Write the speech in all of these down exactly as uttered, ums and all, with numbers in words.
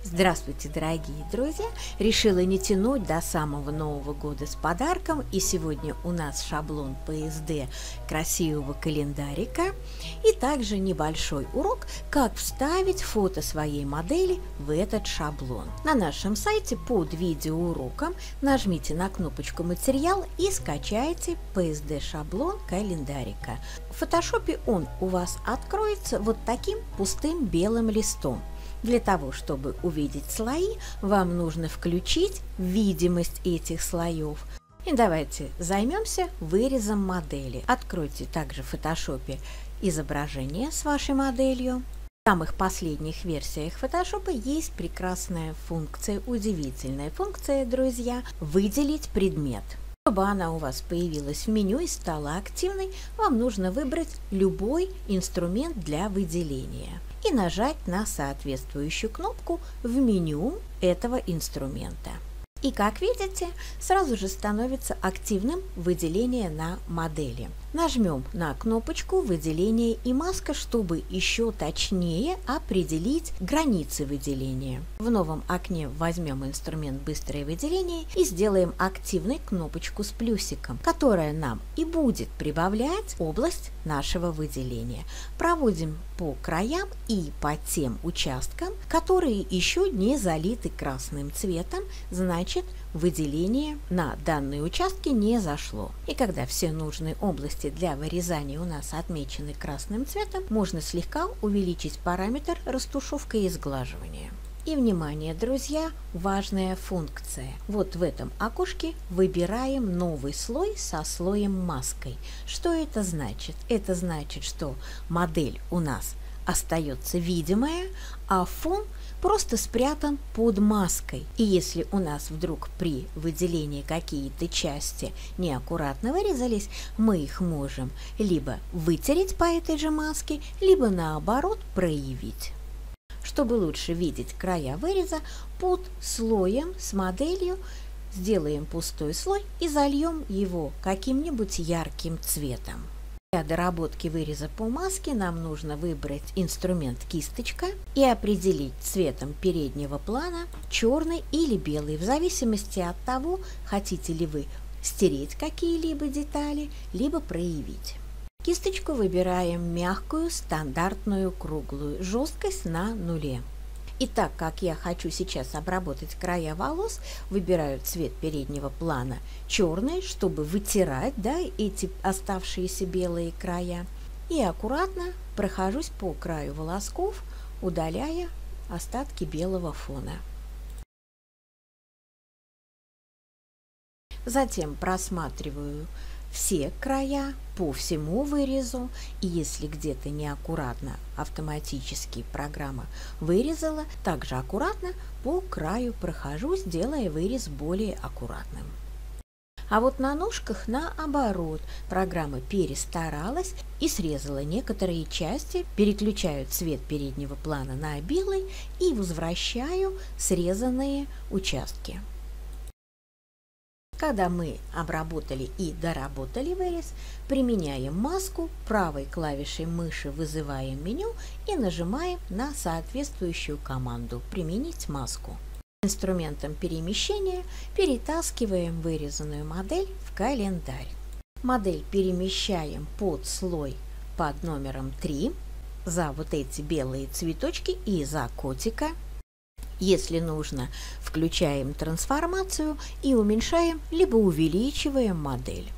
Здравствуйте, дорогие друзья! Решила не тянуть до самого Нового года с подарком, и сегодня у нас шаблон пэ эс дэ красивого календарика и также небольшой урок, как вставить фото своей модели в этот шаблон. На нашем сайте под видеоуроком нажмите на кнопочку «Материал» и скачайте пэ эс дэ шаблон календарика. В фотошопе он у вас откроется вот таким пустым белым листом. Для того, чтобы увидеть слои, вам нужно включить видимость этих слоев. И давайте займемся вырезом модели. Откройте также в фотошопе изображение с вашей моделью. В самых последних версиях фотошопа есть прекрасная функция, удивительная функция, друзья, выделить предмет. Чтобы она у вас появилась в меню и стала активной, вам нужно выбрать любой инструмент для выделения и нажать на соответствующую кнопку в меню этого инструмента. И как видите, сразу же становится активным выделение на модели. Нажмем на кнопочку «Выделение и маска», чтобы еще точнее определить границы выделения. В новом окне возьмем инструмент «Быстрое выделение» и сделаем активной кнопочку с плюсиком, которая нам и будет прибавлять область нашего выделения. Проводим по краям и по тем участкам, которые еще не залиты красным цветом, значит, выделение на данные участки не зашло. И когда все нужные области для вырезания у нас отмечены красным цветом, можно слегка увеличить параметр растушевка и сглаживания. И внимание, друзья, важная функция. Вот в этом окошке выбираем новый слой со слоем маской. Что это значит? Это значит, что модель у нас остается видимая, а фон просто спрятан под маской. И если у нас вдруг при выделении какие-то части неаккуратно вырезались, мы их можем либо вытереть по этой же маске, либо наоборот проявить. Чтобы лучше видеть края выреза, под слоем с моделью сделаем пустой слой и зальем его каким-нибудь ярким цветом. Для доработки выреза по маске нам нужно выбрать инструмент «Кисточка» и определить цветом переднего плана черный или белый, в зависимости от того, хотите ли вы стереть какие-либо детали, либо проявить. Кисточку выбираем мягкую, стандартную, круглую, жесткость на нуле. И так как я хочу сейчас обработать края волос, выбираю цвет переднего плана черный, чтобы вытирать, да, эти оставшиеся белые края. И аккуратно прохожусь по краю волосков, удаляя остатки белого фона. Затем просматриваю все края по всему вырезу, и если где-то неаккуратно автоматически программа вырезала, также аккуратно по краю прохожусь, делая вырез более аккуратным. А вот на ножках наоборот, программа перестаралась и срезала некоторые части, переключаю цвет переднего плана на белый и возвращаю срезанные участки. Когда мы обработали и доработали вырез, применяем маску, правой клавишей мыши вызываем меню и нажимаем на соответствующую команду «Применить маску». Инструментом перемещения перетаскиваем вырезанную модель в календарь. Модель перемещаем под слой под номером три, за вот эти белые цветочки и за котика. Если нужно, включаем трансформацию и уменьшаем, либо увеличиваем модель.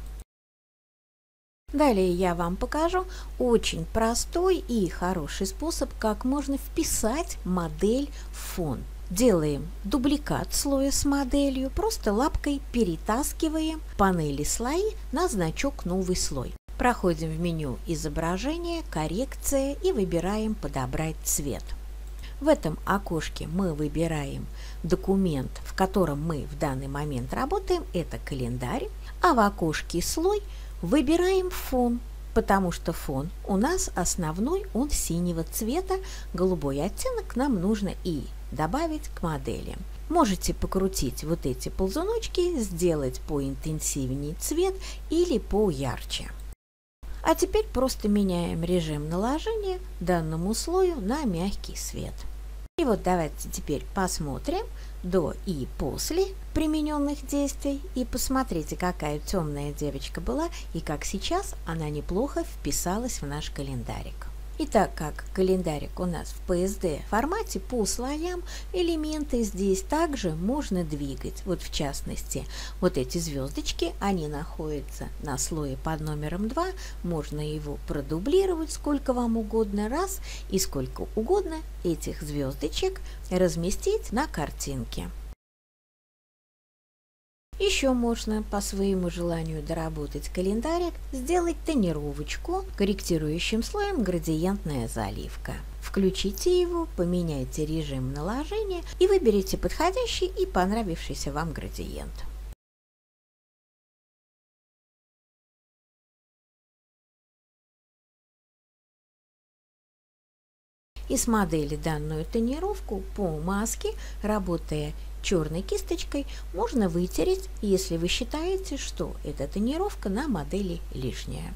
Далее я вам покажу очень простой и хороший способ, как можно вписать модель в фон. Делаем дубликат слоя с моделью, просто лапкой перетаскиваем панели слои на значок «Новый слой». Проходим в меню «Изображение», «Коррекция» и выбираем «Подобрать цвет». В этом окошке мы выбираем документ, в котором мы в данный момент работаем, это календарь, а в окошке «Слой» выбираем фон, потому что фон у нас основной, он синего цвета, голубой оттенок нам нужно и добавить к модели. Можете покрутить вот эти ползуночки, сделать поинтенсивнее цвет или поярче. А теперь просто меняем режим наложения данному слою на мягкий свет. И вот давайте теперь посмотрим до и после примененных действий и посмотрите, какая темная девочка была и как сейчас она неплохо вписалась в наш календарик. И так как календарик у нас в пи эс ди формате по слоям, элементы здесь также можно двигать. Вот в частности, вот эти звездочки, они находятся на слое под номером два, можно его продублировать сколько вам угодно раз и сколько угодно этих звездочек разместить на картинке. Еще можно по своему желанию доработать календарик, сделать тонировочку корректирующим слоем градиентная заливка. Включите его, поменяйте режим наложения и выберите подходящий и понравившийся вам градиент. И с модели данную тонировку по маске, работая черной кисточкой, можно вытереть, если вы считаете, что эта тонировка на модели лишняя.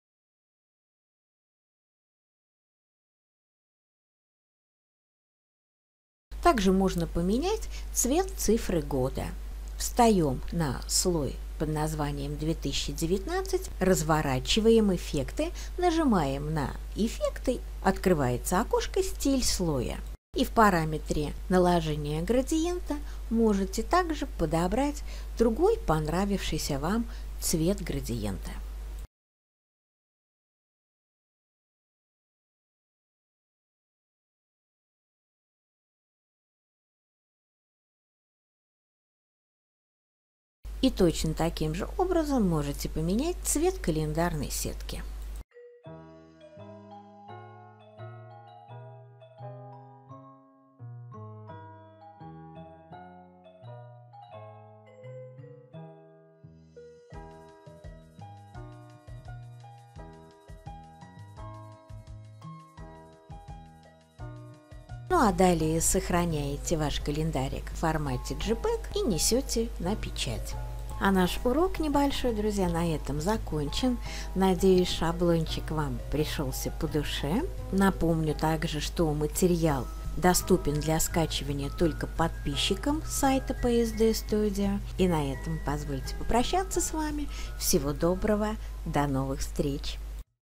Также можно поменять цвет цифры года. Встаем на слой под названием две тысячи девятнадцать, разворачиваем эффекты, нажимаем на эффекты, открывается окошко «Стиль слоя». И в параметре наложения градиента можете также подобрать другой понравившийся вам цвет градиента. И точно таким же образом можете поменять цвет календарной сетки. Ну а далее сохраняете ваш календарик в формате джей пег и несете на печать. А наш урок небольшой, друзья, на этом закончен. Надеюсь, шаблончик вам пришелся по душе. Напомню также, что материал доступен для скачивания только подписчикам сайта пи эс ди Studio. И на этом позвольте попрощаться с вами. Всего доброго, до новых встреч!